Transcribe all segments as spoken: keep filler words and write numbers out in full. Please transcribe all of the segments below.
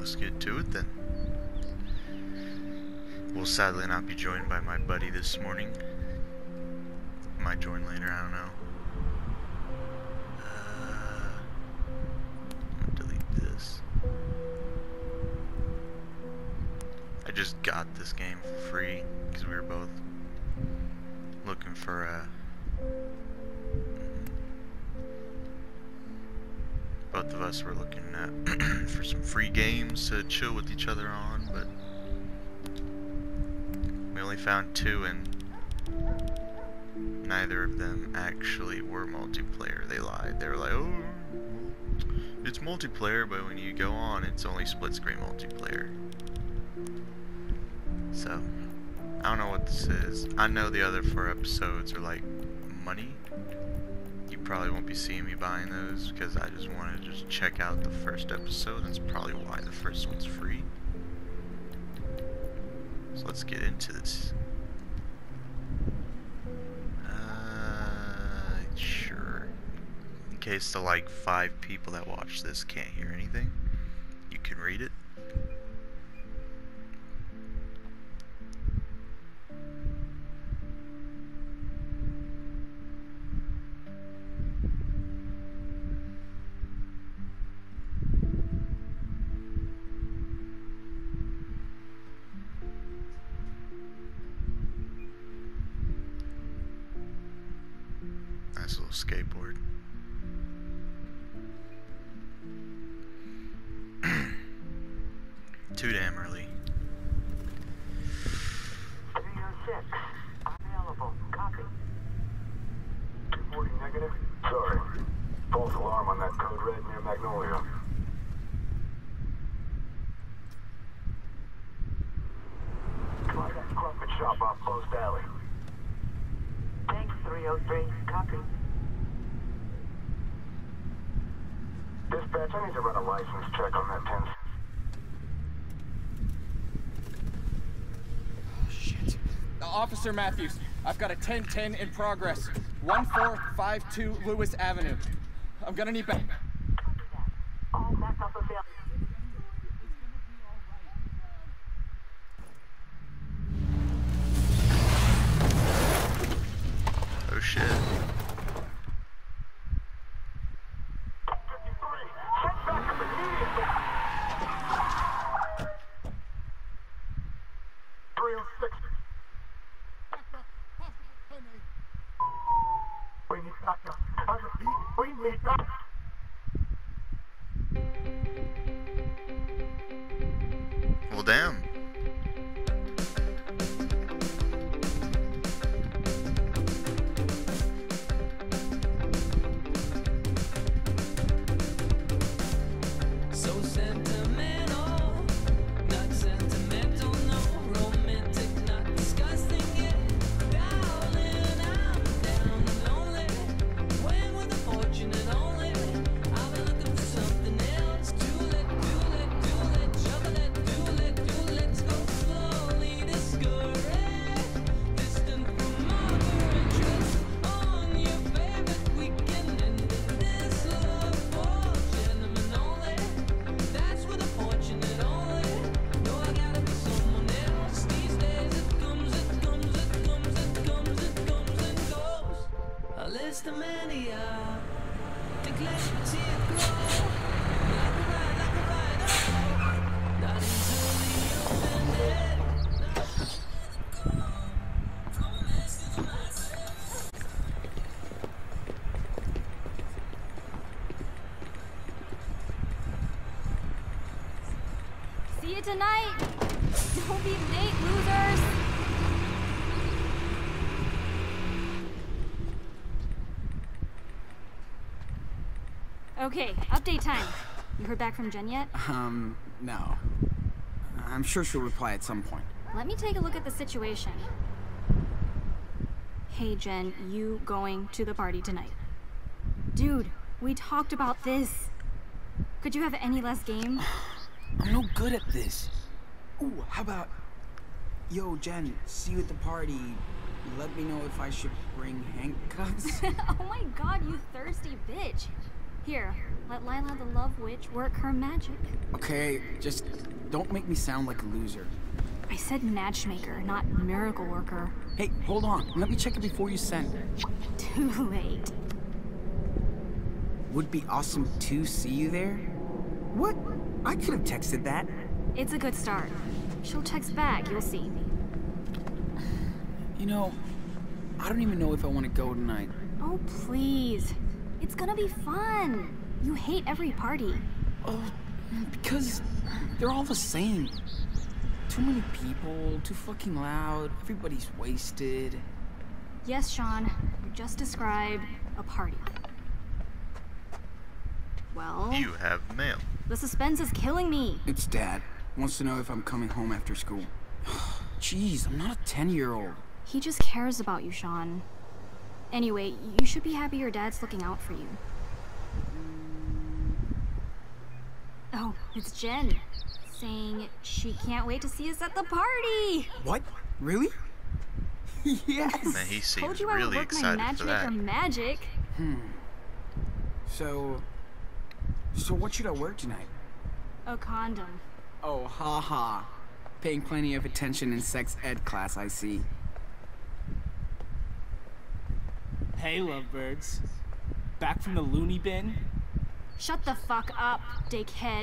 let's get to it then. We'll sadly not be joined by my buddy this morning. Might join later, I don't know. Uh, I'm gonna delete this. I just got this game for free because we were both looking for a. Both of us were looking at for some free games to chill with each other on, but we only found two, and neither of them actually were multiplayer. They lied. They were like, "Oh, it's multiplayer," but when you go on, it's only split screen multiplayer. So, I don't know what this is. I know the other four episodes are like money. You probably won't be seeing me buying those because I just wanted to just check out the first episode. That's probably why the first one's free. So let's get into this. Uh, sure. In case the like five people that watch this can't hear anything, you can read it. Nice little skateboard. Too damn early. three oh six, available. Copy. two forty negative. Sorry. False alarm on that code red near Magnolia. Try that crumpet shop off Post Alley. Thanks, three oh three. Copy. Dispatch, I need to run a license check on that ten. Shit. Uh, Officer Matthews, I've got a ten ten in progress. one four five two Lewis Avenue. I'm gonna need back. All backup available. Oh shit. three oh six. We need backup. I repeat, we need backup. Well, damn. See you tonight! Don't be late, losers! Okay, update time. You heard back from Jen yet? Um, no. I'm sure she'll reply at some point. Let me take a look at the situation. Hey Jen, you going to the party tonight? Dude, we talked about this. Could you have any less game? I'm no good at this. Ooh, how about... Yo, Jen, see you at the party. Let me know if I should bring handcuffs. Oh my god, you thirsty bitch. Here, let Lila the Love Witch work her magic. Okay, just don't make me sound like a loser. I said matchmaker, not miracle worker. Hey, hold on. Let me check it before you send. Too late. Would be awesome to see you there. What? I could have texted that. It's a good start. She'll text back, you'll see. You know, I don't even know if I want to go tonight. Oh, please. It's gonna be fun. You hate every party. Oh, because they're all the same. Too many people, too fucking loud, everybody's wasted. Yes, Sean, you just described a party. Well, You have mail. the suspense is killing me. It's Dad. Wants to know if I'm coming home after school. Jeez, I'm not a ten-year-old. He just cares about you, Sean. Anyway, you should be happy your dad's looking out for you. Oh, it's Jen. Saying she can't wait to see us at the party. What? Really? Yes! Man, he Told seems you I would really work my excited for matchmaker that. magic. Hmm. So... So what should I wear tonight? A condom. Oh, haha. Paying plenty of attention in sex ed class, I see. Hey, lovebirds. Back from the loony bin? Shut the fuck up, dickhead.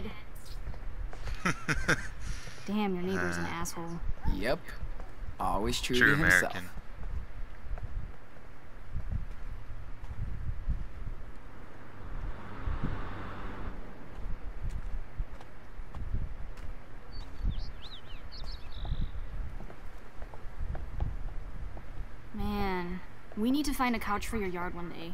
Damn, your neighbor's an asshole. Yep. Always true, True to himself. American. Man, we need to find a couch for your yard one day.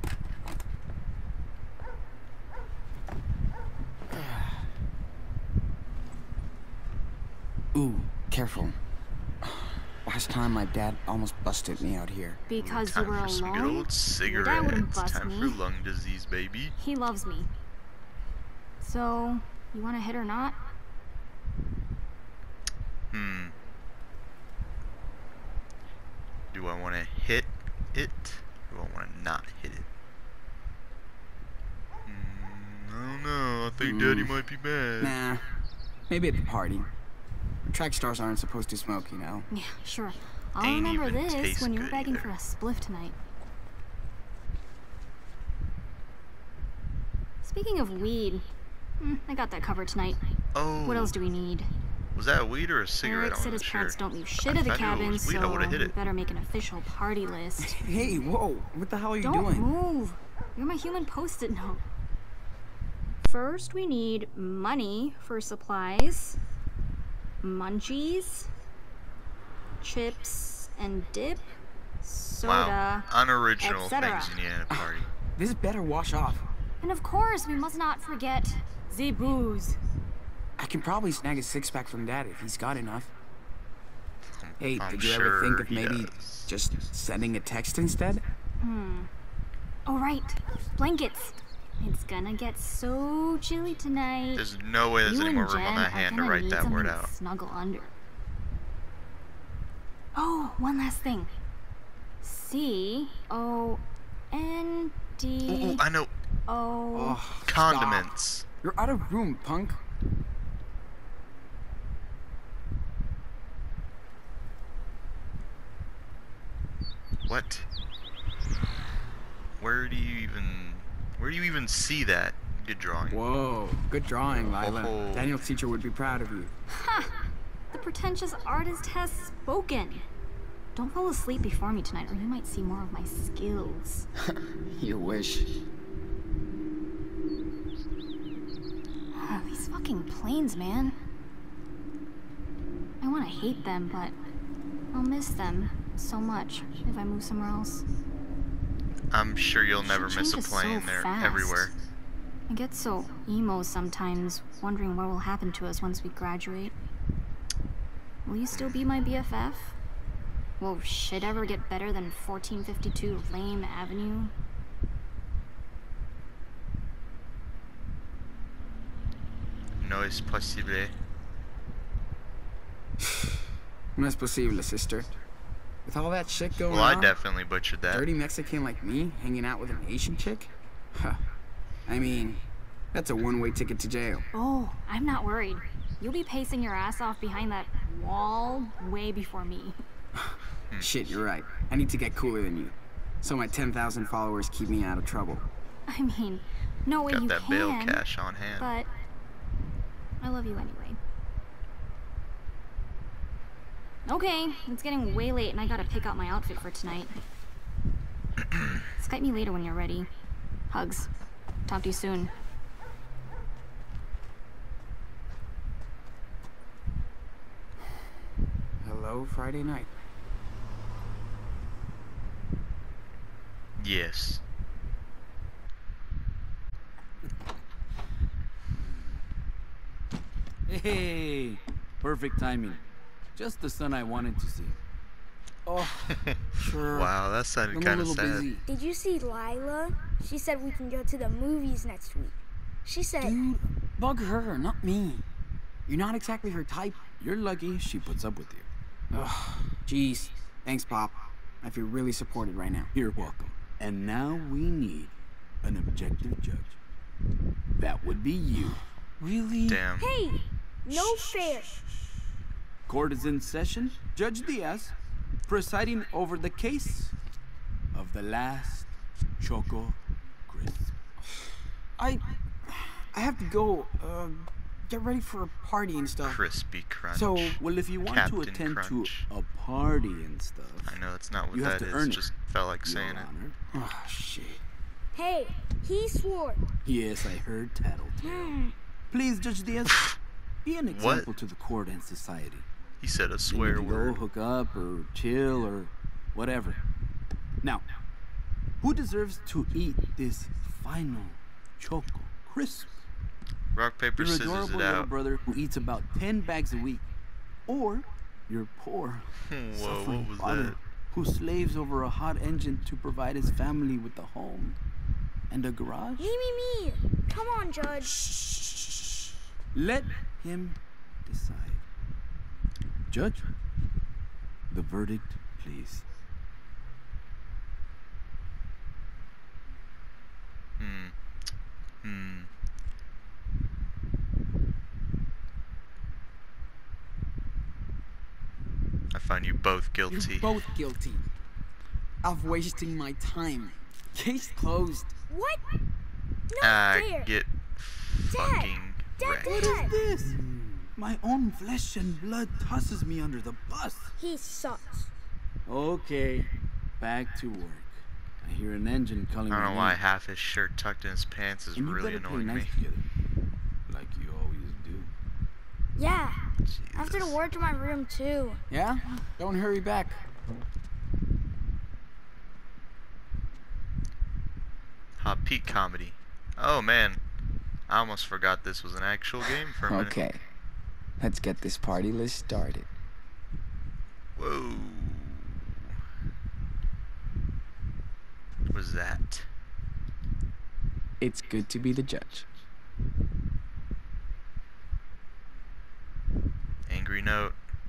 Ooh, careful. Last time my dad almost busted me out here. Because Time you were for some good alone? old Your dad wouldn't cigarettes. bust Time me. for lung disease, baby. He loves me. So, you wanna hit or not? Hmm. Do I want to hit it? Or do I want to not hit it? Hmm, I don't know. I think Daddy Hmm. might be mad. Nah. Maybe at the party. Track stars aren't supposed to smoke, you know. Yeah, sure. I'll Ain't remember even this taste when you're good begging either. for a spliff tonight. Speaking of weed, hmm, I got that covered tonight. Oh. What else do we need? Was that a weed or a cigarette? Eric I said wasn't his sure. parents don't leave shit at the If I knew it cabin, was weed, I so would've hit we it. better make an official party list. Hey, whoa. What the hell are you Don't doing? move. You're my human post-it note. First, we need money for supplies, munchies, chips and dip, soda, Wow. Unoriginal et cetera. things you need at a party. This better wash off. and of course, we must not forget the booze. I can probably snag a six-pack from Dad if he's got enough. Hey, I'm did you sure ever think of he maybe does. just sending a text instead? Oh right, blankets. It's gonna get so chilly tonight. There's no way there's you any and more room Jen on that are hand to gonna write need that word something to out. snuggle under. Oh, one last thing. C O N Ooh, ooh, D I know. O. Oh, Condiments. stop. You're out of room, punk. What? Where do you even... Where do you even see that? Good drawing. Whoa, good drawing, Lila. Oh. Daniel's teacher would be proud of you. Ha! The pretentious artist has spoken. Don't fall asleep before me tonight, or you might see more of my skills. You wish. Ah, these fucking planes, man. I want to hate them, but I'll miss them so much if I move somewhere else. I'm sure you'll Shit never miss a changes plane. so They're fast. everywhere. I get so emo sometimes, wondering what will happen to us once we graduate. Will you still be my B F F? Will shit ever get better than fourteen fifty-two Lame Avenue? No es posible. No es posible, sister. With all that shit going Well, I on, definitely butchered that. dirty Mexican like me hanging out with an Asian chick? Huh. I mean, that's a one-way ticket to jail. Oh, I'm not worried. You'll be pacing your ass off behind that wall way before me. Shit, you're right. I need to get cooler than you. So my ten thousand followers keep me out of trouble. I mean, no way Got you that can, bail cash on hand. but I love you anyway. Okay, it's getting way late and I gotta pick out my outfit for tonight. Skype me later when you're ready. Hugs. Talk to you soon. Hello, Friday night. Yes. Hey, perfect timing. Just the son I wanted to see. Oh, sure. Wow, that sounded I'm a kind of little sad. busy. Did you see Lila? She said we can go to the movies next week. She said, Dude, bug her, not me. You're not exactly her type. You're lucky she puts up with you. Ugh, jeez. Thanks, Pop. I feel really supported right now. You're welcome. And now we need an objective judge. That would be you. Really? Damn. hey, no fair. Court is in session. Judge Diaz, presiding over the case of the last Choco Crisp. I... I have to go, uh, get ready for a party and stuff. Crispy Crunch. So, Well, if you want Captain to attend Crunch. to a party and stuff, I know that's not what you have that to is. earn it, Just felt like Your saying it. Honor. Oh, shit. Hey, he swore. Yes, I heard tattletale. Please, Judge Diaz, be an What? example to the court and society. He said a Then swear you can word. Go hook up or chill or whatever. Now, who deserves to eat this final Choco Crisp? Rock, paper, Your scissors adorable it little out. brother who eats about ten bags a week, or your poor, Whoa, suffering what was father that? who slaves over a hot engine to provide his family with a home and a garage? Me, me, me. Come on, Judge. Let him decide. Judge, the verdict, please. Hmm. Hmm. I find you both guilty. You're both guilty. Of wasting my time. Case closed. What? No Ah, fair. get fucking Dad, wrecked. Dad, Dad. This, my own flesh and blood tosses me under the bus. He sucks. Okay, back to work. I hear an engine calling I don't my know why name. half his shirt tucked in his pants is And you really better play annoying nice me. together, like you always do. Yeah. After the Jesus. war to my room, too. Yeah? Don't hurry back. Hot Pete comedy. Oh man, I almost forgot this was an actual game for a minute. Okay, let's get this party list started. Whoa. What was that? It's good to be the judge. Angry note.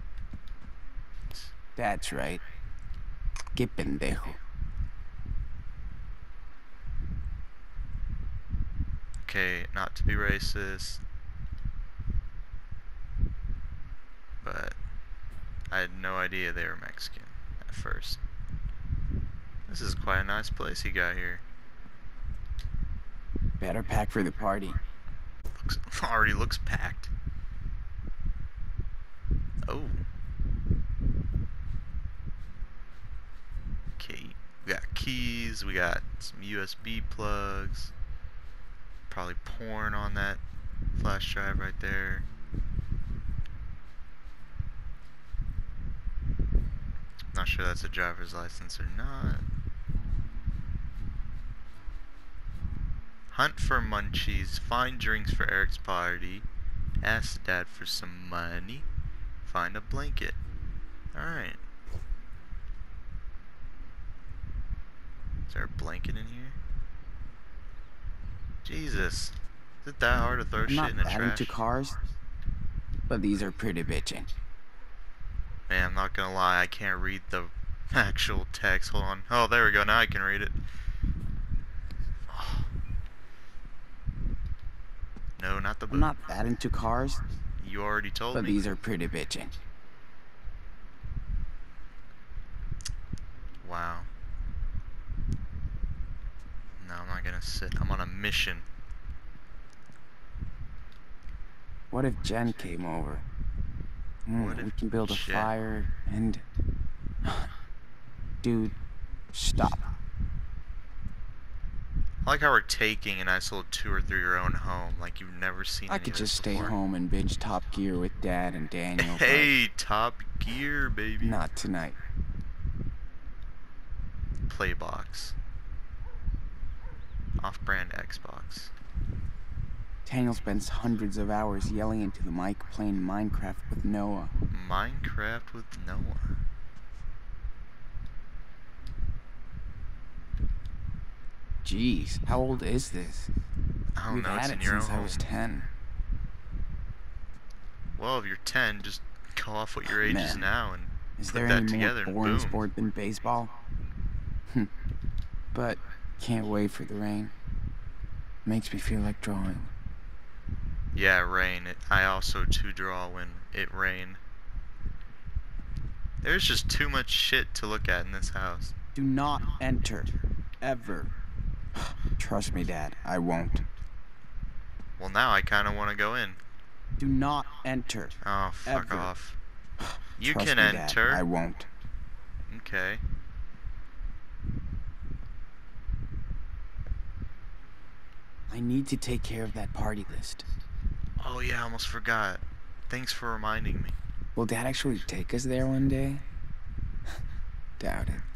That's right. Que pendejo. Okay, not to be racist, but I had no idea they were Mexican at first. This is quite a nice place you got here. Better pack for the party. Looks, already looks packed. Oh. Okay, we got keys, we got some U S B plugs. Probably porn on that flash drive right there. Not sure that's a driver's license or not. Hunt for munchies. Find drinks for Eric's party. Ask Dad for some money. Find a blanket. Alright. Is there a blanket in here? Jesus. Is it that hard to throw I'm shit not in the that trash? into cars, but these are pretty bitchin'. Man, I'm not gonna lie, I can't read the actual text. Hold on. Oh, there we go. Now I can read it. No, not the boat. I'm not that into cars, You already told but me. these are pretty bitchin'. Wow. No, I'm not gonna sit. I'm on a mission. What if Jen came over? Mm, What we if can build a Jen- fire and... Dude, stop. I like how we're taking a nice little tour through your own home, like you've never seen I any could of just this stay before. home and binge Top Gear with Dad and Daniel. but Hey, Top Gear, baby. Not tonight. Playbox. Off-brand Xbox. Daniel spends hundreds of hours yelling into the mic playing Minecraft with Noah. Minecraft with Noah. Jeez, how old is this? I don't We've know, it's had in it your own since I home. was ten. Well, if you're ten, just go off what your age is Man, now and Is put there that any together more and boring boom. sport than baseball? But can't wait for the rain. Makes me feel like drawing. Yeah, rain. It, I also too draw when it rain. There's just too much shit to look at in this house. Do not enter. Ever. Trust me, Dad, I won't. Well, now I kind of want to go in. Do not enter. Oh, fuck Ever. off. You Trust can me, Dad, enter. I won't. Okay. I need to take care of that party list. Oh yeah, I almost forgot. Thanks for reminding me. Will Dad actually take us there one day? Doubt it.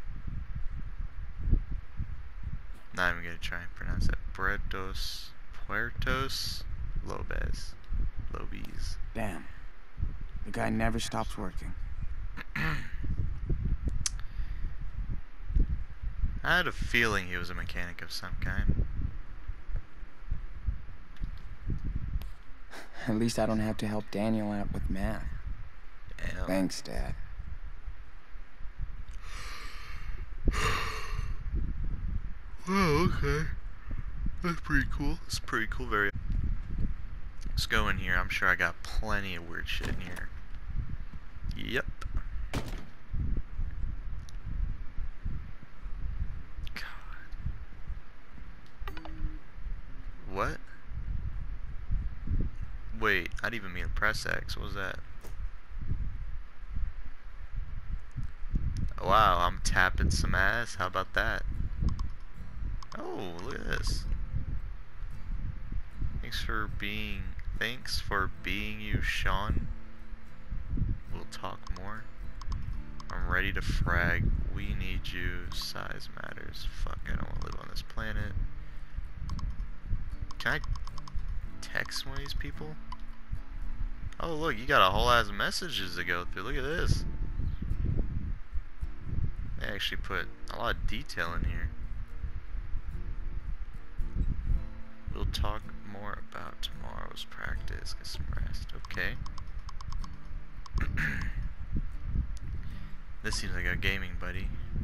Not even gonna try and pronounce that. Puertos, Puertos, Lobes, Lobes. Damn. The guy never stops working. I had a feeling he was a mechanic of some kind. At least I don't have to help Daniel out with math. Damn. Thanks, Dad. Oh, okay. That's pretty cool. It's pretty cool. Very. Let's go in here. I'm sure I got plenty of weird shit in here. Yep. God. What? Wait, I didn't even mean to press X. What was that? Wow, I'm tapping some ass. How about that? Oh, look at this. Thanks for being... Thanks for being you, Sean. We'll talk more. I'm ready to frag. We need you. Size matters. Fuck, I don't want to live on this planet. Can I text one of these people? Oh, look, you got a whole ass messages to go through. Look at this. They actually put a lot of detail in here. We'll talk more about tomorrow's practice. Get some rest. Okay. This seems like a gaming buddy.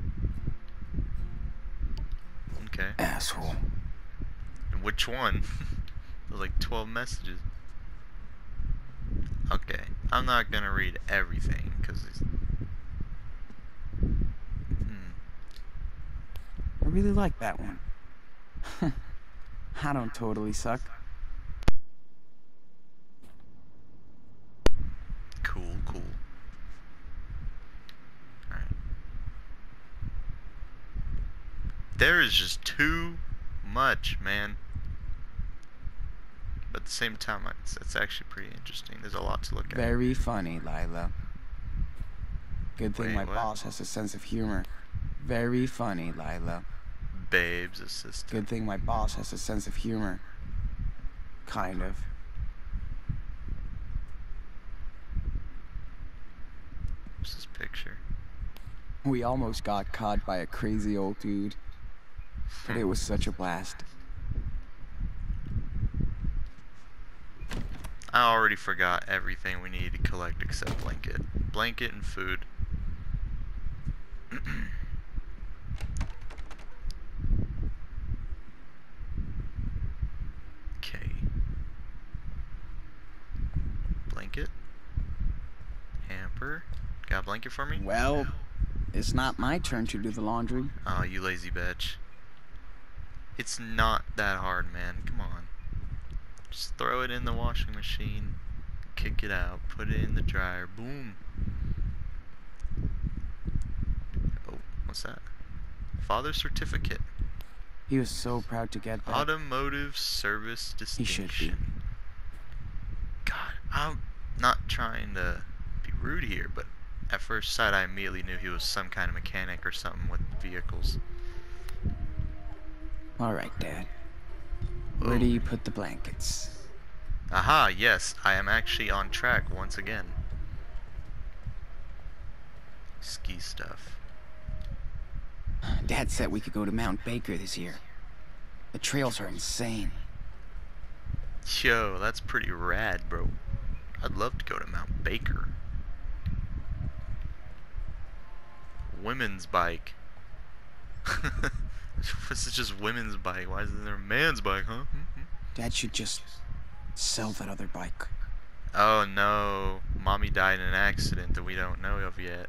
Okay. Asshole. Which one? There's like twelve messages. Okay. I'm not gonna read everything because it's. Hmm. I really like that one. I don't totally suck. Cool, cool. Alright. There is just too much, man. But at the same time, it's, it's actually pretty interesting. There's a lot to look at. Very funny, Lila. Good thing Wait, my what? boss has a sense of humor. Very funny, Lila. Babe's assistant. Good thing my boss has a sense of humor. Kind of. What's this picture? We almost got caught by a crazy old dude. But it was such a blast. I already forgot everything we need to collect except blanket. Blanket and food. Okay. Chopper, got a blanket for me? Well, it's not my turn to do the laundry. Oh, you lazy bitch. It's not that hard, man. Come on. Just throw it in the washing machine, kick it out, put it in the dryer, boom. Oh, what's that? Father's certificate. He was so proud to get that. Automotive service He should distinction. be. God, I'm not trying to be rude here, but at first sight I immediately knew he was some kind of mechanic or something with vehicles. Alright, Dad. Where Oh. do you put the blankets? Aha, yes, I am actually on track once again. Ski stuff. Dad said we could go to Mount Baker this year. The trails are insane. Yo, that's pretty rad, bro. I'd love to go to Mount Baker. Women's bike. This is just women's bike. Why isn't there a man's bike, huh? Dad should just sell that other bike. Oh no, Mommy died in an accident that we don't know of yet.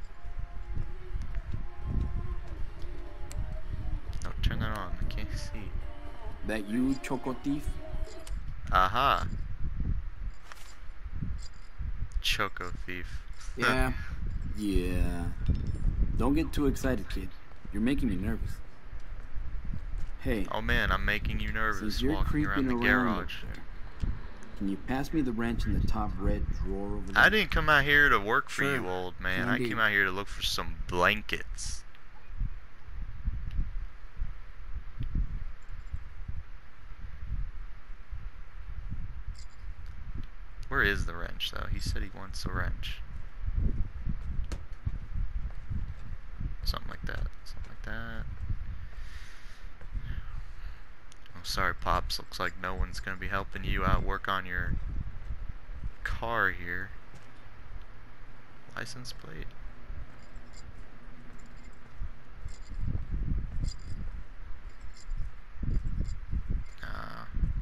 No, turn that on. I can't see. That you, Choco Thief? Aha. Choco Thief. Yeah. Yeah. Don't get too excited, kid. You're making me nervous. Hey, Oh man, I'm making you nervous since you're walking around creeping the around, garage. up there, can you pass me the wrench in the top red drawer over there? I didn't come out here to work for Sure. you, old man. I Indeed. came out here to look for some blankets. Where is the wrench, though? He said he wants a wrench. Something like that. Something like that. Oh, sorry, Pops. Looks like no one's gonna be helping you out work on your car here. License plate. Uh,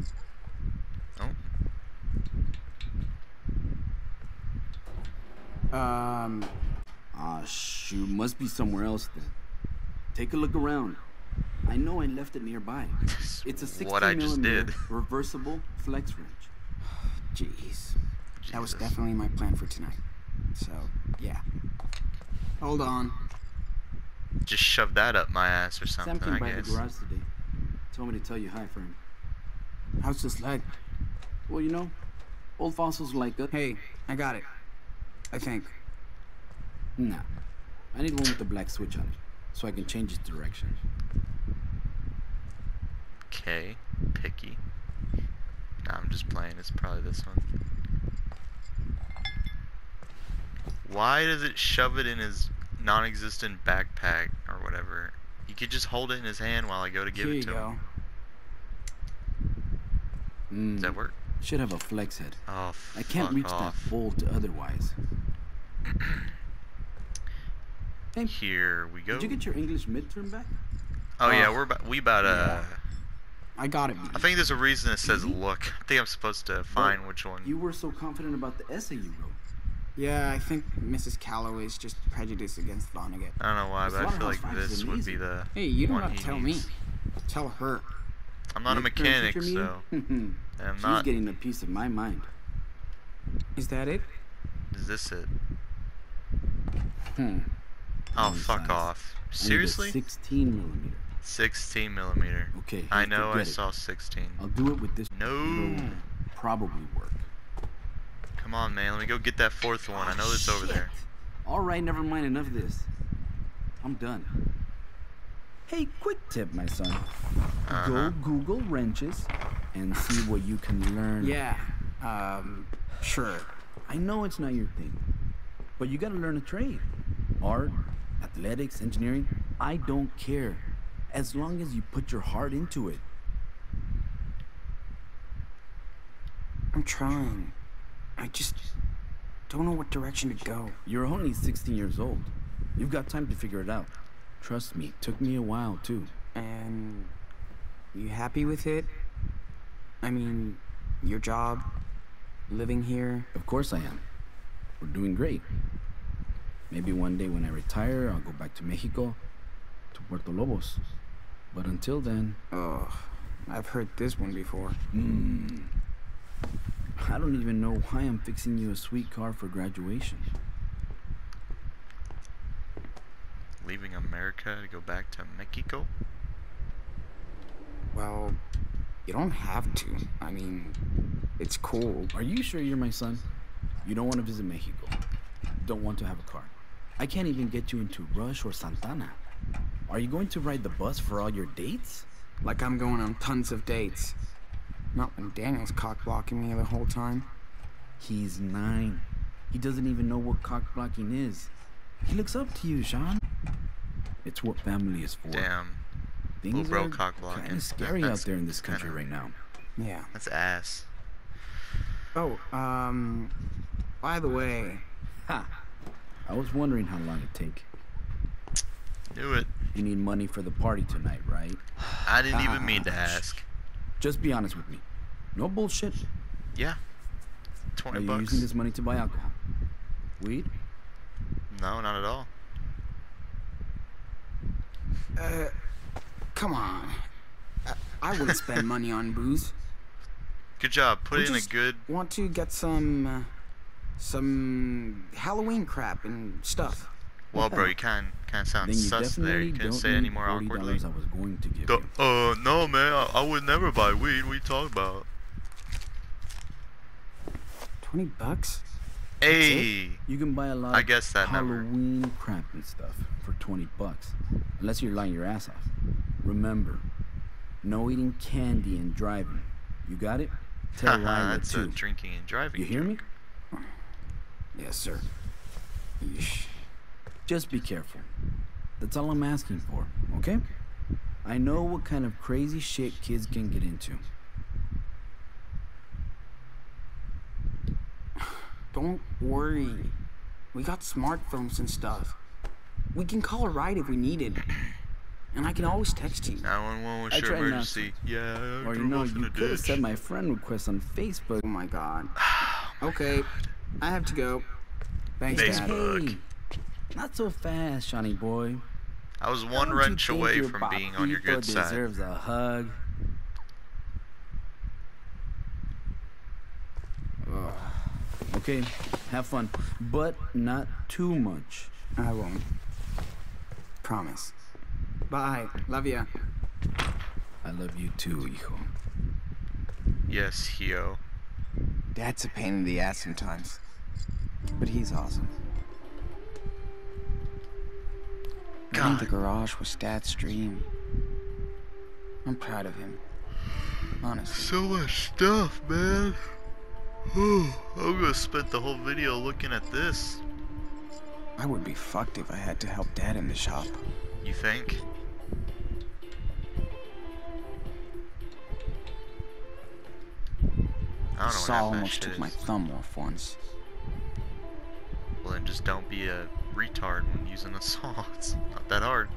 oh. Um, Ah, shoot. Must be somewhere else then. Take a look around. I know I left it nearby. It's a sixteen What I just millimeter did. reversible flex wrench. jeez. That was Jesus. definitely my plan for tonight. So, yeah. Hold on. Just shove that up my ass or Sam something, came I by the guess. garage today. Told me to tell you hi for him. How's this leg? Well, you know, old fossils like us. Hey, I got it. I think. Nah. I need one with the black switch on it, so I can change its direction. Okay, picky. Nah, I'm just playing. It's probably this one. Why does it shove it in his non-existent backpack or whatever? He could just hold it in his hand while I go to give Here it you to go. him. Mm, Does that work? should have a flex head. Oh, I can't fuck reach off. that bolt otherwise. Hey, Here we go. did you get your English midterm back? Oh yeah, Oh, we're about we about uh. I got it. I think there's a reason it says Mhm. look. I think I'm supposed to find which one. You were so confident about the essay you wrote. Yeah, I think Missus Calloway's just prejudiced against Vonnegut. I don't know why, but I feel like Slaughterhouse Five is this would be amazing. the. Hey, you don't one have to he tell needs. me. Tell her. I'm not a Next mechanic, parent-teacher so meeting? and I'm She's not. getting a piece of my mind. Is that it? Is this it? Hmm. Oh, Wrong fuck size. off. I need a Seriously? sixteen millimeter. sixteen millimeter. Okay. I hey, know I forget it. saw sixteen. I'll do it with this. No. It'll probably work. Come on, man. Let me go get that fourth one. I know it's over there. All right, never mind. Enough of this. I'm done. Hey, quick tip, my son. Uh-huh. Go Google wrenches and see what you can learn. Yeah. Um, sure. I know it's not your thing, but you gotta learn a trade. Art, athletics, engineering. I don't care. As long as you put your heart into it. I'm trying. I just don't know what direction to go. You're only sixteen years old. You've got time to figure it out. Trust me, took me a while too. And you happy with it? I mean, your job, living here. Of course I am. We're doing great. Maybe one day when I retire, I'll go back to Mexico, to Puerto Lobos. But until then... Ugh, I've heard this one before. Hmm. I don't even know why I'm fixing you a sweet car for graduation. Leaving America to go back to Mexico? Well, you don't have to. I mean, it's cool. Are you sure you're my son? You don't want to visit Mexico. Don't want to have a car. I can't even get you into Rush or Santana. Are you going to ride the bus for all your dates? Like I'm going on tons of dates. Not when Daniel's cock-blocking me the whole time. He's nine. He doesn't even know what cock-blocking is. He looks up to you, Sean. It's what family is for. Damn. Things Little bro are cock-blocking. kind of scary out That's there in this country kinda- right now. Yeah. That's ass. Oh, um, by the way, Ha! I was wondering how long it'd take. Knew it. You need money for the party tonight, right? I didn't even mean to ask. Just be honest with me. No bullshit. Yeah. Are Twenty you bucks. using this money to buy alcohol? Weed? No, not at all. uh, come on. I, I wouldn't spend money on booze. Good job. Put I in a just good. want to get some, uh, some Halloween crap and stuff. Well, bro, you kind kind of sound Then you sus there. definitely You couldn't don't say any need more forty awkwardly. dollars I was going to give The- you. uh, no, man. I, I would never buy weed. What are you talking about? Twenty bucks? Hey. You can buy a lot I of guess that never- Halloween crap and stuff for twenty bucks. Unless you're lying your ass off. Remember, no eating candy and driving. You got it? Tell Lila That's too. a drinking and driving. You hear me? Yes, sir. Yeesh. Just be careful. That's all I'm asking for, okay? I know what kind of crazy shit kids can get into. Don't worry. We got smartphones and stuff. We can call a ride if we need it. And I can always text you. nine one one was I your try not emergency. Yeah, I Or you drove know, off in you a could have ditch. said my friend request on Facebook. Oh my god. Okay, I have to go. Thanks, Dad. Facebook. Hey, not so fast, Shawnee boy. I was one Don't you wrench think away your from being on your papito good side. deserves a hug. Ugh. Okay, have fun, but not too much. I won't. Promise. Bye. Love ya. I love you too, hijo. Yes, Hio. Dad's a pain in the ass sometimes. But he's awesome. Running the God. garage was Dad's dream. I'm proud of him. Honestly. So much stuff, man. I'm gonna spend the whole video looking at this. I would be fucked if I had to help Dad in the shop. You think? I don't know Saw what half that almost shit took is. my thumb off once. Well, then just don't be a retard when using a saw. It's not that hard.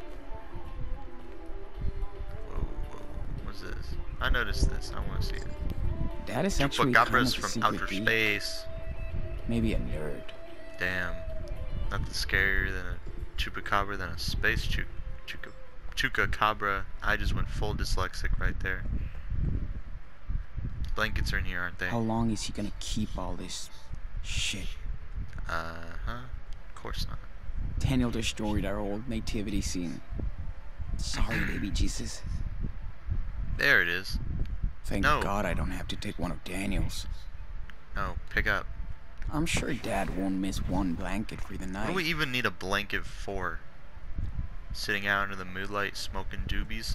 Whoa, whoa. What's this? I noticed this. I want to see it. Dad is actually kind Chupacabras of a from secret outer geek. space. Maybe a nerd. Damn. Nothing scarier than a chupacabra than a space chu chuka chupacabra. I just went full dyslexic right there. Blankets are in here, aren't they? How long is he gonna keep all this shit? Uh huh. Of course not. Daniel destroyed our old nativity scene. Sorry, baby Jesus. There it is. Thank No. God I don't have to take one of Daniel's. No, pick up. I'm sure Dad won't miss one blanket for the What night. do we even need a blanket for? Sitting out under the moonlight, smoking doobies.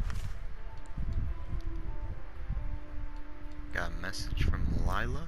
Got a message from Lila.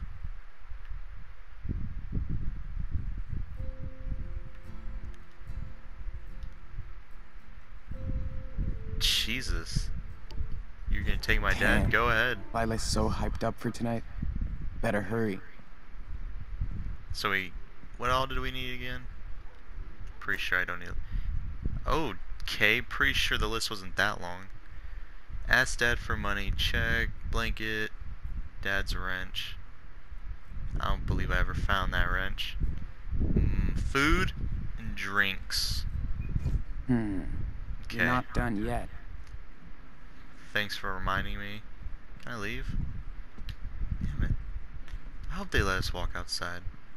Jesus. You're gonna take my Damn. dad? Go ahead. Lila's so hyped up for tonight. Better hurry. So we, what all did we need again? Pretty sure I don't need. Oh, okay. Pretty sure the list wasn't that long. Ask Dad for money. Check. Blanket. Dad's wrench. I don't believe I ever found that wrench. Mm, some food and drinks. Hmm. Okay. You're not done yet. Thanks for reminding me. Can I leave? Damn it. I hope they let us walk outside.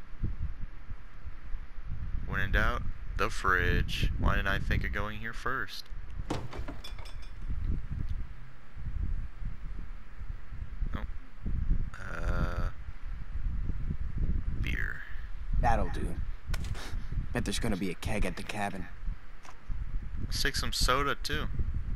When in doubt, the fridge. Why didn't I think of going here first? Oh. Uh. Beer. That'll do. Bet there's gonna be a keg at the cabin. Let's take some soda too.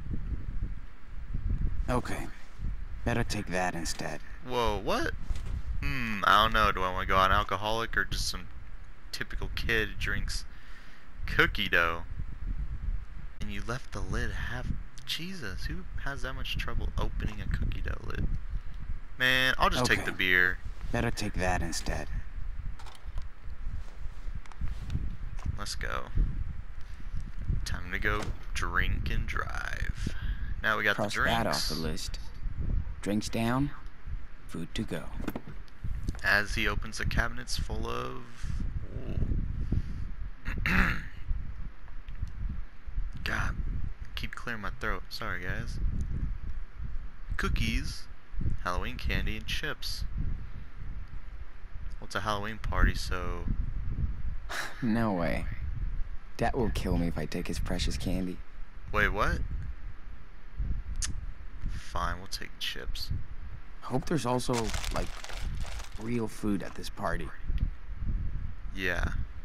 Okay. Better take that instead. Whoa, what? Hmm, I don't know. Do I want to go on alcoholic or just some typical kid who drinks cookie dough? And you left the lid half. Jesus, who has that much trouble opening a cookie dough lid? Man, I'll just take Okay. the beer. Better take that instead. Let's go. Time to go drink and drive. Now we got Cross the drinks. that off the list. Drinks down, food to go. As he opens the cabinets full of... God, keep clearing my throat. Sorry, guys. Cookies, Halloween candy, and chips. Well, it's a Halloween party, so... No way. Dad will kill me if I take his precious candy. Wait, what? Fine, we'll take chips. Hope there's also, like, real food at this party. Yeah.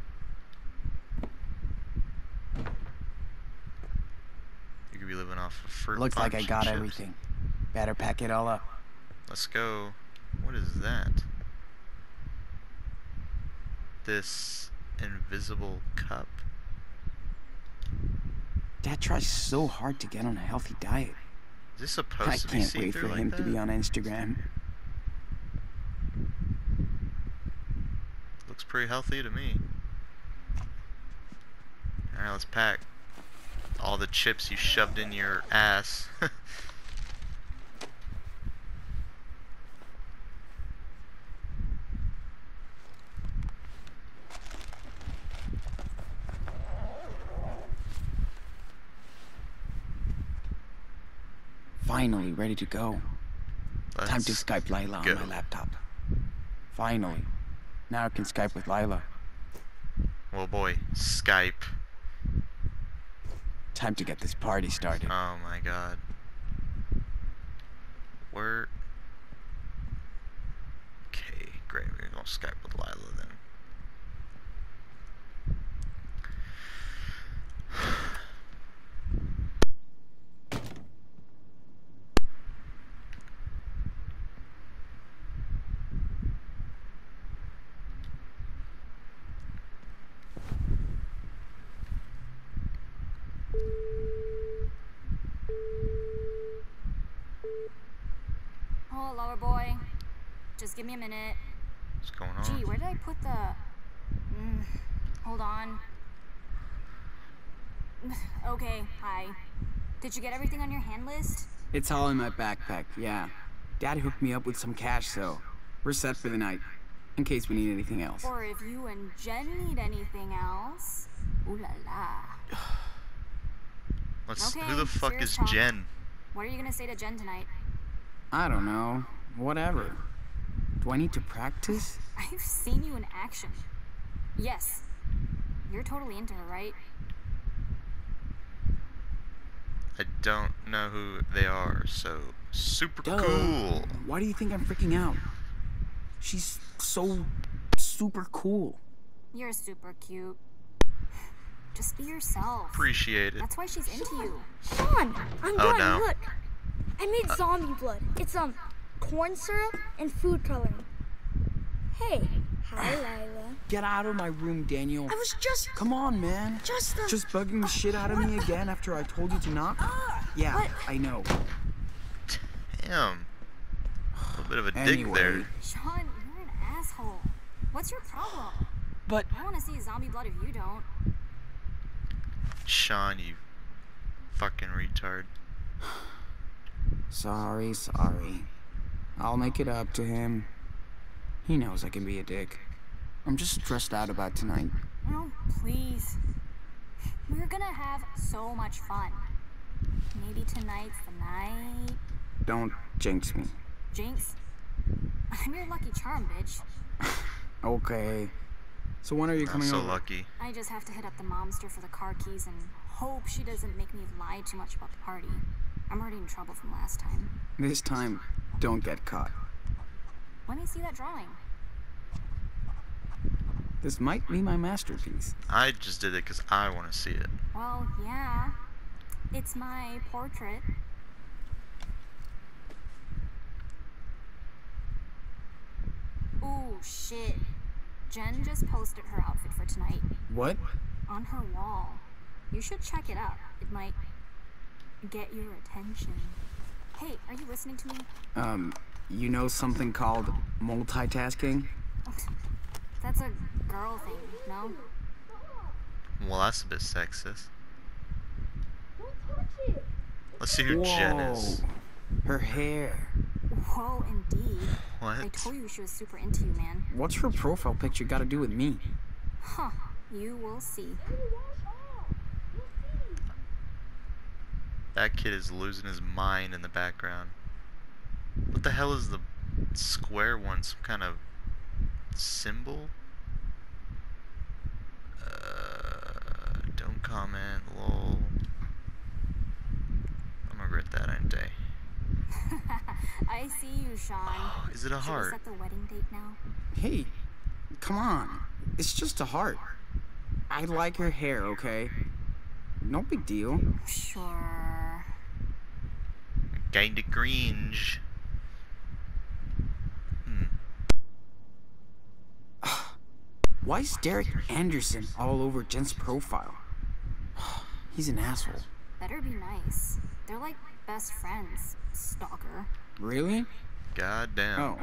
You could be living off of fruit Looks like I punch got and chips. everything. Better pack it all up. Let's go. What is that? This invisible cup. Dad tries so hard to get on a healthy diet. Is this supposed I to be can't seen wait through for like him that? to be on Instagram. Looks pretty healthy to me. Alright, let's pack all the chips you shoved in your ass. Finally ready to go. Time to Let's Skype Lila go. on my laptop. Finally. Now I can Skype with Lila. Well, boy, Skype. Time to get this party started. Oh my god. Where? Okay, great. We're gonna Skype with Lila then. Oh, lower boy. Just give me a minute. What's going on? Gee, where did I put the... Mm, hold on. Okay, hi. Did you get everything on your hand list? It's all in my backpack, yeah. Dad hooked me up with some cash, so we're set for the night. In case we need anything else. Or if you and Jen need anything else. Ooh la la. Let's, Okay, who the fuck serious is talk. Jen? What are you gonna say to Jen tonight? I don't know. Whatever. Do I need to practice? I've seen you in action. Yes. You're totally into her, right? I don't know who they are, so super Duh. cool. Why do you think I'm freaking out? She's so super cool. You're super cute. Just be yourself. Appreciate it. That's why she's into you. Sean, I'm Oh, done. no. Look, I made zombie blood. It's um corn syrup and food coloring. Hey, hi Lila. Get out of my room, Daniel. I was just Come on, man. just uh, Just bugging the shit out of me again after I told you to not? Yeah, What? I know. Damn. A little bit of a dig Anyway. there. Sean, you're an asshole. What's your problem? But I want to see zombie blood if you don't. Sean, you fucking retard. sorry, sorry. I'll make it up to him. He knows I can be a dick. I'm just stressed out about tonight. Oh, please. We're gonna have so much fun. Maybe tonight's the night. Don't jinx me. Jinx? I'm your lucky charm, bitch. Okay. So when are you Not coming so over? lucky. I just have to hit up the momster for the car keys and hope she doesn't make me lie too much about the party. I'm already in trouble from last time. This time, don't get caught. Let me see that drawing. This might be my masterpiece. I just did it because I want to see it. Well, yeah. It's my portrait. Ooh, shit. Jen just posted her outfit for tonight What? on her wall. You should check it out. It might get your attention. Hey, are you listening to me? Um, you know something called multitasking? That's a girl thing, no? Well, that's a bit sexist. Let's see who Jen is. Her hair. Whoa, indeed. I What? told you she was super into you, man. What's her profile picture got to do with me? Huh. You will see. That kid is losing his mind in the background. What the hell is the square one? Some kind of symbol? Uh, don't comment, lol. I'm gonna regret that any day. I see you, Sean. Is it a Should we heart? set the wedding date now? Hey, come on. It's just a heart. I like her hair, okay? No big deal. Sure. Kinda cringe. Hmm. Why is Derek Anderson all over Jen's profile? He's an asshole. Better be nice. They're like best friends, stalker. Really? God damn. Oh.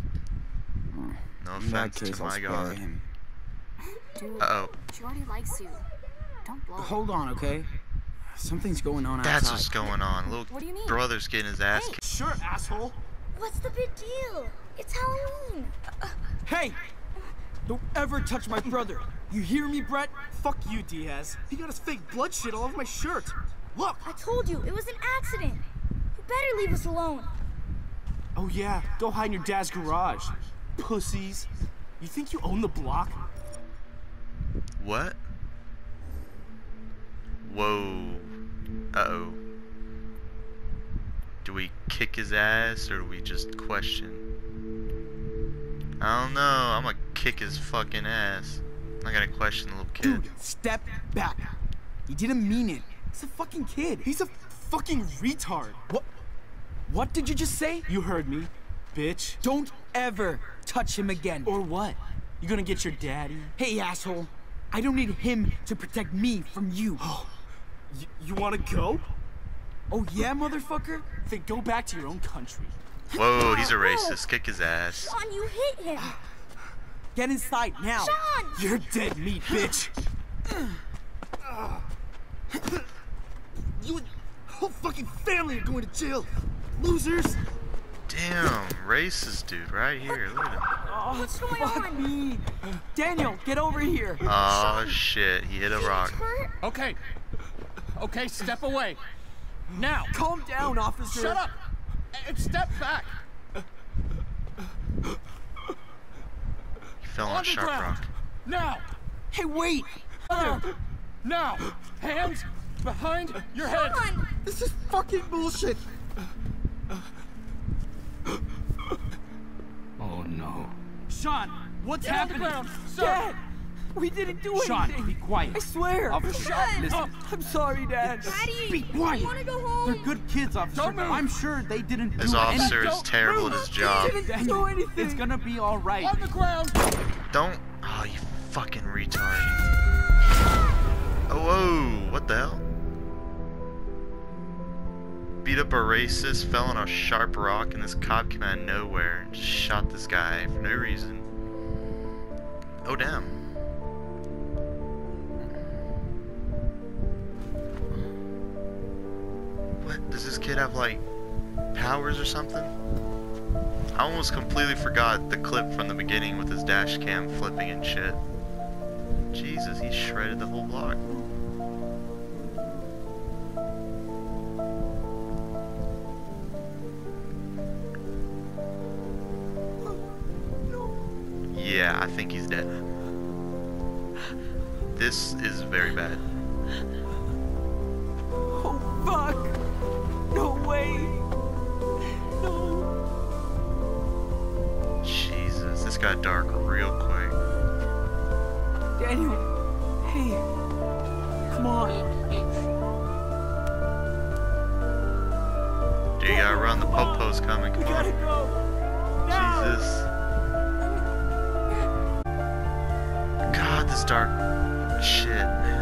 No In that offense case, to I'll my spare god. him. Dude, Uh oh. she already likes you. Don't blow. Hold on, okay? Something's going on That's outside. what's going on. Little What do you mean? brother's getting his ass Hey. kicked. Sure, asshole. What's the big deal? It's Halloween. Hey! Don't ever touch my brother. You hear me, Brett? Fuck you, Diaz. He got his fake blood shit all over my shirt. Look! I told you, it was an accident. You better leave us alone. Oh yeah, go hide in your dad's garage. Pussies. You think you own the block? What? Whoa. Uh-oh. Do we kick his ass or do we just question? I don't know. I'm gonna kick his fucking ass. I'm not gonna question the little kid. Dude, step back. He didn't mean it. He's a fucking kid. He's a fucking retard. What? What did you just say? You heard me, bitch. Don't ever touch him again. Or what? You gonna get your daddy? Hey, asshole. I don't need him to protect me from you. Y you wanna go? Oh yeah, motherfucker? Then go back to your own country. Whoa, he's a racist. Kick his ass. Sean, you hit him. Get inside now. Sean! You're dead meat, bitch. You and whole fucking family are going to jail. Losers. Damn, racist dude right here. Look at him. Oh, What's going fuck on? me. Daniel, get over here. Oh shit, he hit a rock. Hurt? Okay. Okay, step away. Now. Calm down, officer. Shut up. And step back. He fell on On a the sharp ground. rock. Now. Hey, wait. Brother. Now. Hands behind your head. Sean! This is fucking bullshit. Oh no. Sean, what's Get on the happening? ground, sir. Dad, we didn't do Sean, anything. be quiet. I swear. Officer, Dad. listen. I'm sorry, Dad. Daddy! Be I quiet. want to go home. They're good kids, officer. Don't move. I'm sure they didn't This do officer anything. is terrible at his job. Didn't Daniel, do anything. it's gonna be all right. On the ground. Don't. Oh, you fucking retard. Oh, whoa. What the hell? Beat up a racist, fell on a sharp rock, and this cop came out of nowhere and just shot this guy for no reason. Oh, damn. What? Does this kid have, like, powers or something? I almost completely forgot the clip from the beginning with his dash cam flipping and shit. Jesus, he shredded the whole block. Yeah, I think he's dead. This is very bad. Oh, fuck! No way! No! Jesus, this got dark real quick. Daniel! Hey! Come on! Dude, you gotta run, the popo's coming, come We gotta on. go! Now! Jesus. God, this dark shit, man.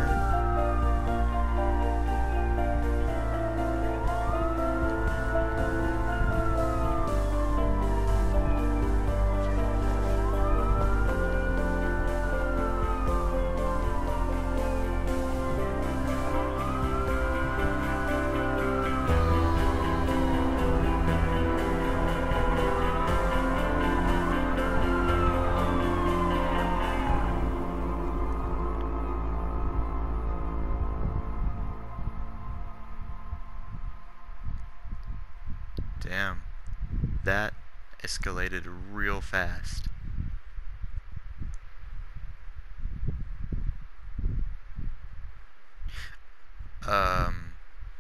Damn, that escalated real fast. Um,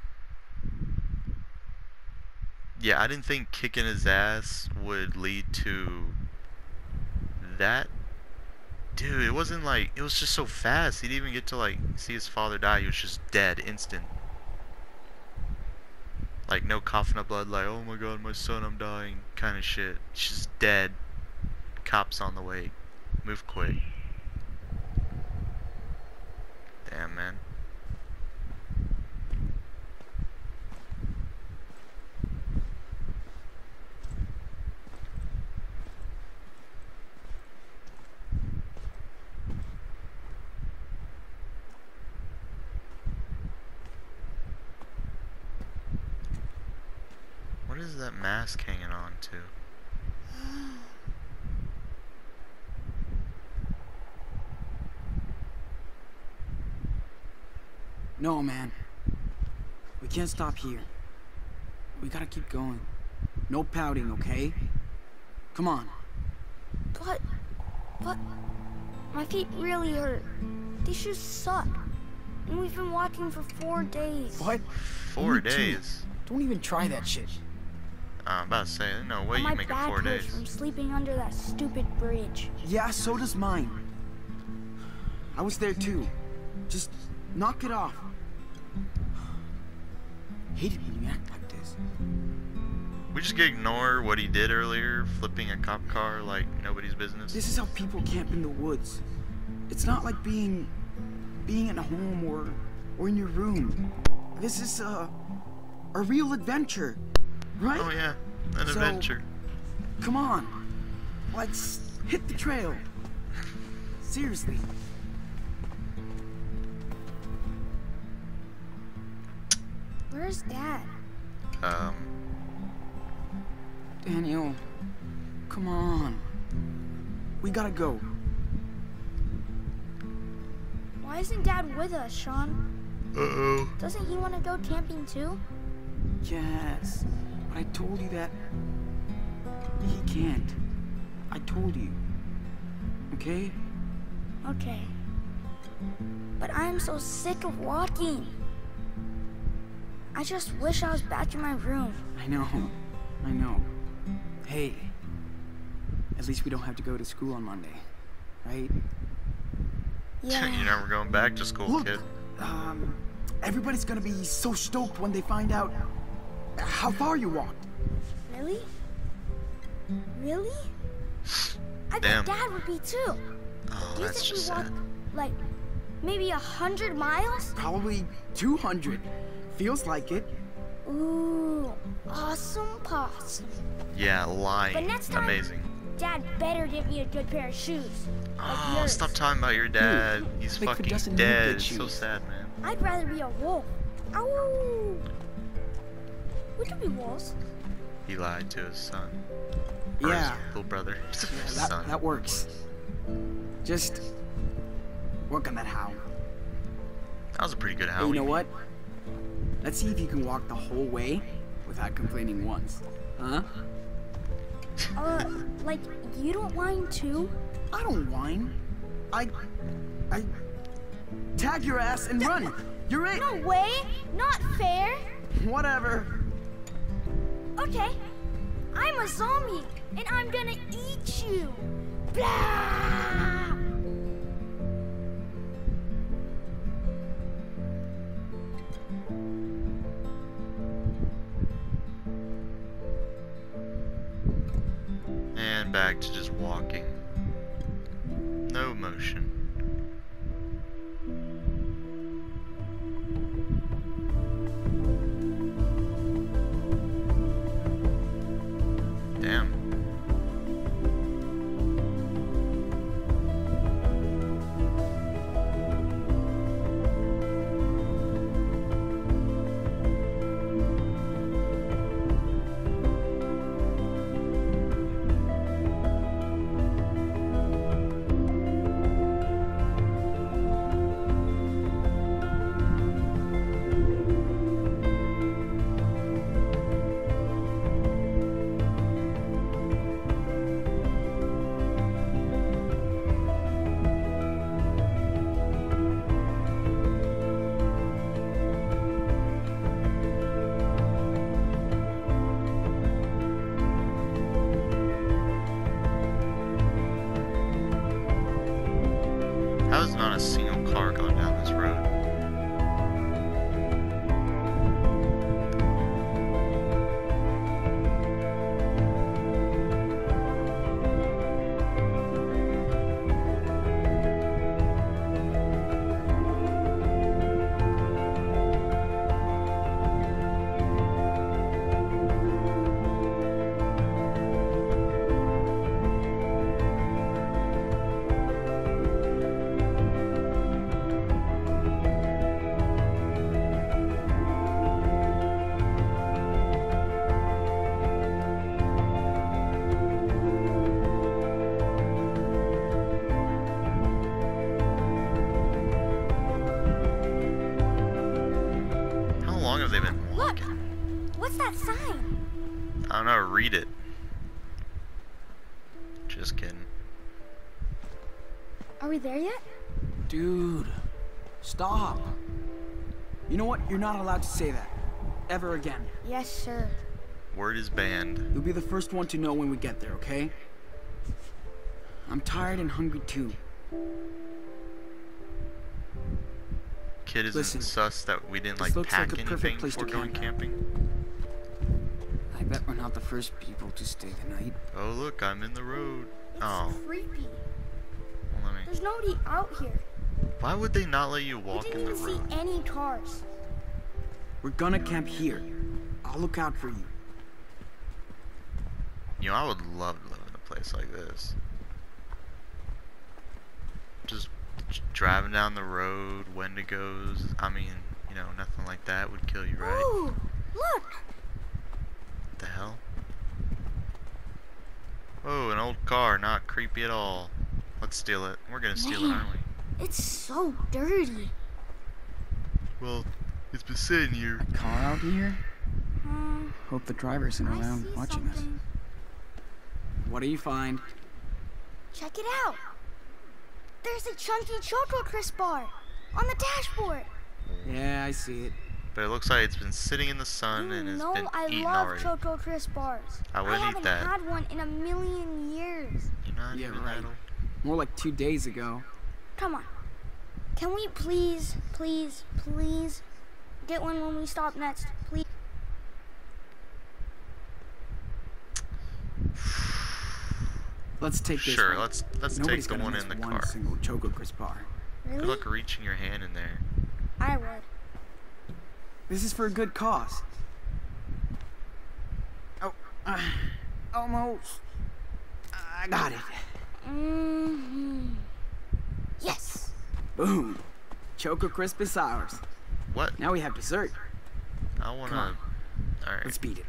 yeah, I didn't think kicking his ass would lead to that. Dude, it wasn't like, it was just so fast. He didn't even get to like see his father die. He was just dead, instant. Like, no coughing up blood, like, oh my god, my son, I'm dying, kind of shit. It's just dead. Cops on the way. Move quick. Damn, man. What is that mask hanging on to? No, man. We can't stop here. We gotta keep going. No pouting, okay? Come on. But, but, my feet really hurt. These shoes suck. And we've been walking for four days. What? Four Only two. days? Don't even try that shit. I'm about to say, no way And you my make it back four hurts days. from sleeping under that stupid bridge. Yeah, so does mine. I was there too. Just knock it off. Hate it when you act like this. We just ignore what he did earlier, flipping a cop car like nobody's business. This is how people camp in the woods. It's not like being being at home or or in your room. This is a a real adventure, right? Oh yeah, an So, adventure. Come on. Let's hit the trail. Seriously. Where's Dad? Um, Daniel, come on. We gotta go. Why isn't Dad with us, Sean? uh-oh. Doesn't he want to go camping too? Yes, but I told you that he can't. I told you. Okay? Okay. But I'm so sick of walking. I just wish I was back in my room. I know. I know. Hey, at least we don't have to go to school on Monday, right? Yeah. You're never going back to school, Look, kid. um, everybody's gonna be so stoked when they find out how far you walked. Really? Really? I Damn. bet Dad would be too. Oh, Do you that's think just we walked, sad. like, maybe a hundred miles? Probably two hundred. Feels like it. Ooh, awesome possum. Yeah, But lying. next time, Amazing. Dad better give me a good pair of shoes. Like Oh, yours. stop talking about your dad. He's Bigfoot fucking doesn't need dead. good It's so shoes. sad, man. I'd rather be a wolf. Ow! We could be wolves. He lied to his son. Or Yeah. his little brother. His Yeah, that, son. that works. Just Work on that howl. That was a pretty good Hey, howl. you know what? Let's see if you can walk the whole way without complaining once. Huh? Uh, like, you don't whine too? I don't whine. I... I... Tag your ass and run! You're it! No way! Not fair! Whatever. Okay. I'm a zombie, and I'm gonna eat you! Blah! And back to just walking. No motion. Damn. How is not a single car going down this road? How long have they been Look! walking? What's that sign? I don't know, read it. Just kidding. Are we there yet? Dude, stop. You know what? You're not allowed to say that. Ever again. Yes, sir. Word is banned. You'll be the first one to know when we get there, okay? I'm tired and hungry too. Kid isn't Listen, sus that we didn't this like looks pack like a perfect anything place before to going camp. camping. I bet we're not the first people to stay the night. Oh look, I'm in the road. It's Oh, creepy. well, let me. There's nobody out here. Why would they not let you We walk didn't in the even road? see any cars. We're gonna camp here. I'll look out for you. You know, I would love to live in a place like this. Just j- driving down the road, Wendigos. I mean, you know, nothing like that would kill you, right? Ooh, look! What the hell? Oh, an old car, not creepy at all. Let's steal it. We're gonna steal it, Man. aren't we? It's so dirty. Well, it's been sitting here. Car out here? Uh, Hope the driver isn't I around see watching us. something. What do you find? Check it out. There's a chunky Choco Crisp bar on the dashboard. Yeah, I see it. But it looks like it's been sitting in the sun You and has know been I eaten love already. Choco Crisp bars. I wouldn't eat haven't that. had one in a million years. You're not Yeah, even right. that old. More like two days ago. Come on. Can we please, please, please get one when we stop next? Please. Let's take this Sure, one. let's let's Nobody's take the gonna one miss in the one car. single Choco Crisp bar. Good Really? luck reaching your hand in there. I would. This is for a good cause. Oh, uh, almost. I got it. Mm-hmm. Yes. Boom. Choco Crisp is ours. What? Now we have dessert. I Come wanna. on. Alright. Let's beat it.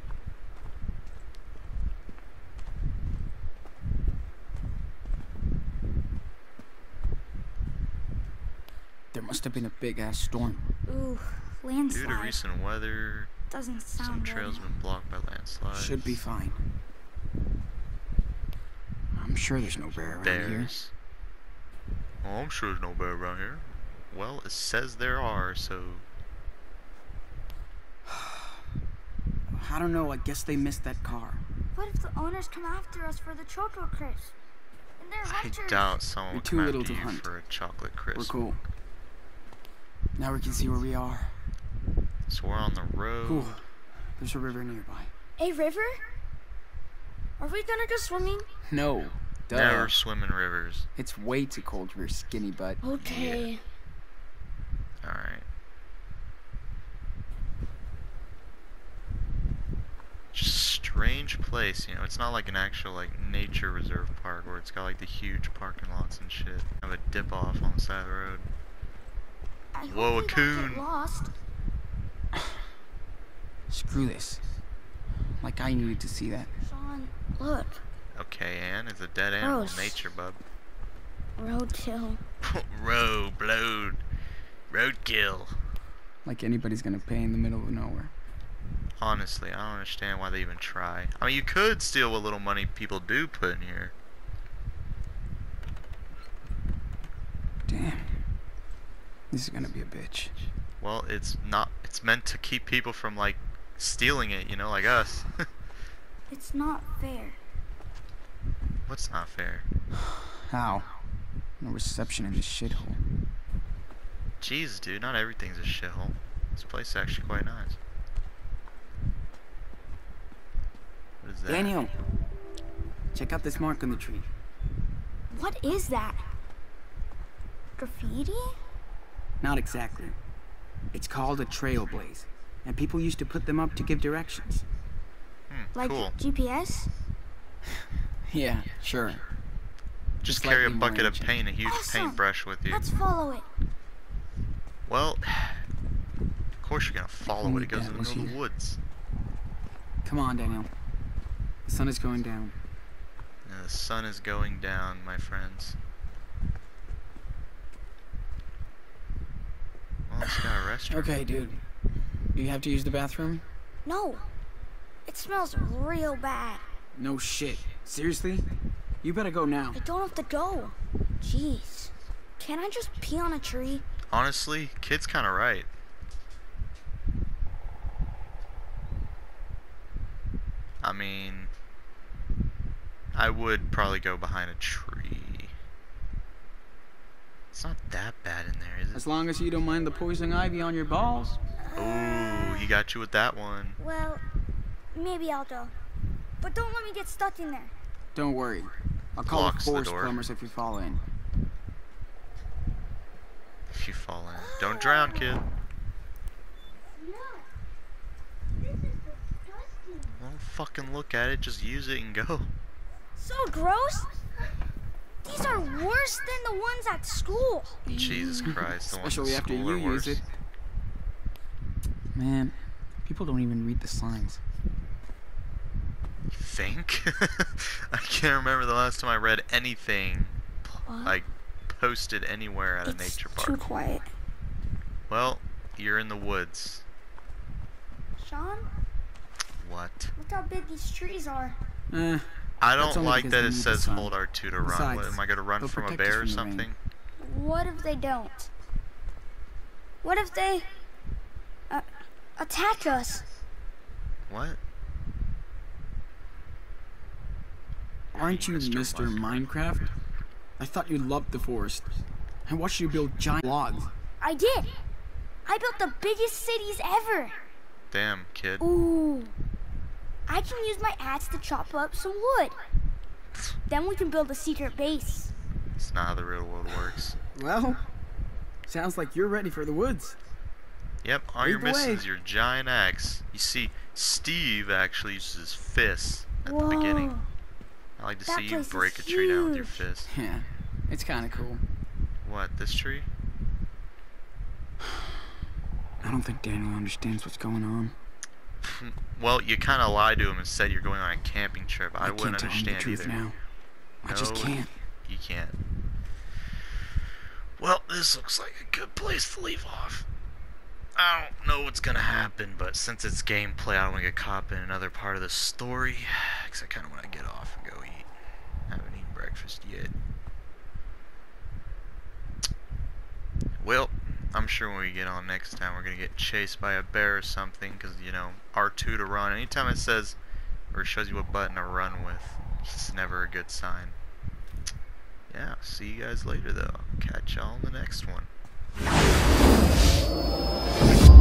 There must have been a big-ass storm. Ooh, Due landslide. to recent weather, Doesn't some sound trails good. have been blocked by landslides. Should be fine. I'm sure there's no bear around here. Bears. Oh, I'm sure there's no bear around here. Well, it says there are, so... I don't know, I guess they missed that car. What if the owners come after us for the Choco Crisp? And they're I hunters. doubt someone You're will too come little after to you hunt. for a chocolate crisp. We're cool. Now we can see where we are. So we're on the road. Cool. There's a river nearby. A river? Are we gonna go swimming? No. Duh. Never swim in rivers. It's way too cold for your skinny butt. Okay. Alright. Just strange place, you know, it's not like an actual like nature reserve park where it's got like the huge parking lots and shit. Have a dip off on the side of the road. I Whoa, hope a we don't coon. get lost. Screw this. Like I needed to see that. Sean, look. Okay, Ann, it's a dead animal. Gross. Nature, bub. Roadkill. Road, blowed. Roadkill. Like anybody's gonna pay in the middle of nowhere. Honestly, I don't understand why they even try. I mean, you could steal what little money people do put in here. Damn. This is gonna be a bitch. Well, it's not. It's meant to keep people from, like, stealing it, you know, like us. It's not fair. What's not fair? How? No reception in this shithole. Jeez, dude, not everything's a shithole. This place is actually quite nice. What is that? Daniel, check out this mark on the tree. What is that? Graffiti? Not exactly. It's called a trailblaze, and people used to put them up to give directions. Hmm, Like cool. G P S? Yeah, sure. Just Just carry a slightly more bucket of ancient. paint, a huge Awesome. paintbrush with you. Let's follow it. Well, of course you're gonna follow Only it. It goes Dad in the was middle of the here. woods. Come on, Daniel. The sun is going down. And the sun is going down, my friends. Well, it's got a restaurant. Okay, dude. You have to use the bathroom? No. It smells real bad. No shit. Seriously? You better go now. I don't have to go. Jeez. Can I just pee on a tree? Honestly, kid's kind of right. I mean, I would probably go behind a tree. It's not that bad in there, is it? As long as you don't mind the poison ivy on your balls. Ooh, he got you with that one. Well, maybe I'll go. But don't let me get stuck in there. Don't worry. I'll call Locks the the forest door. plumbers if you fall in. If you fall in. Don't drown, kid. Don't fucking look at it, just use it and go. So gross. These are worse than the ones at school. Jesus Christ, the ones Especially in after school you are use worse. it. Man, people don't even read the signs. You think? I can't remember the last time I read anything What? like posted anywhere at a It's nature too park. quiet. Well, you're in the woods. Sean, What? look how big these trees are. Eh, I That's don't only like because that they it need the says sun. hold R two to run. Besides, What, am I gonna run they'll from a protect bear or us from the rain. something? What if they don't? What if they uh, attack us? What? aren't you Mister Mister Minecraft? Minecraft? I thought you loved the forest. I watched you build giant logs. I did. I built the biggest cities ever. Damn, kid. Ooh. I can use my axe to chop up some wood. Then we can build a secret base. It's not how the real world works. Well, sounds like you're ready for the woods. Yep, all Lead you're the missing way. is your giant axe. You see, Steve actually uses his fists at Whoa. the beginning. I like to That see you place is break a tree down with your huge. fist. Yeah, it's kind of cool. What, this tree? I don't think Daniel understands what's going on. Well, you kind of lied to him and said you're going on a camping trip. I, I wouldn't can't tell him the understand truth either. now. I just No, can't. You can't. Well, this looks like a good place to leave off. I don't know what's gonna happen, but since it's gameplay, I don't want to get caught in another part of the story, because I kind of want to get off and go eat. I haven't eaten breakfast yet. Well, I'm sure when we get on next time, we're gonna get chased by a bear or something, because, you know, R two to run. Anytime it says, or shows you what button to run with, it's never a good sign. Yeah, see you guys later, though. Catch y'all in the next one.